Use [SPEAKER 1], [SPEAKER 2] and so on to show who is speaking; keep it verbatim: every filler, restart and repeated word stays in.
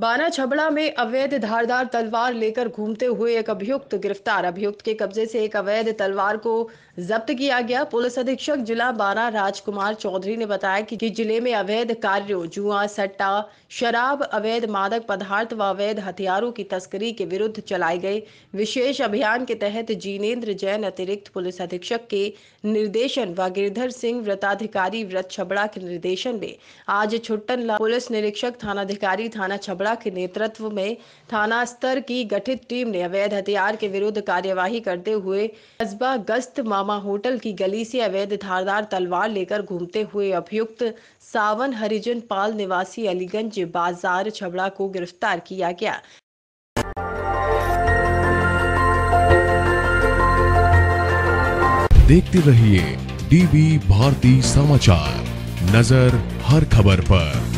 [SPEAKER 1] बाना छबड़ा में अवैध धारदार तलवार लेकर घूमते हुए एक अभियुक्त गिरफ्तार। अभियुक्त के कब्जे से एक अवैध तलवार को जब्त किया गया। पुलिस अधीक्षक जिला बाना राजकुमार चौधरी ने बताया कि, कि जिले में अवैध कार्यों, जुआ, सट्टा, शराब, अवैध मादक पदार्थ व अवैध हथियारों की तस्करी के विरुद्ध चलाए गए विशेष अभियान के तहत जिनेंद्र जैन अतिरिक्त पुलिस अधीक्षक के निर्देशन व गिरधर सिंह व्रताधिकारी व्रत छबड़ा के निर्देशन में आज छुट्टन पुलिस निरीक्षक थानाधिकारी थाना छबड़ा के नेतृत्व में थाना स्तर की गठित टीम ने अवैध हथियार के विरुद्ध कार्यवाही करते हुए कस्बा गस्त मामा होटल की गली से अवैध धारदार तलवार लेकर घूमते हुए अभियुक्त सावन हरिजन पाल निवासी अलीगंज बाजार छबड़ा को गिरफ्तार किया गया।
[SPEAKER 2] देखते रहिए डीबी भारती समाचार, नजर हर खबर पर।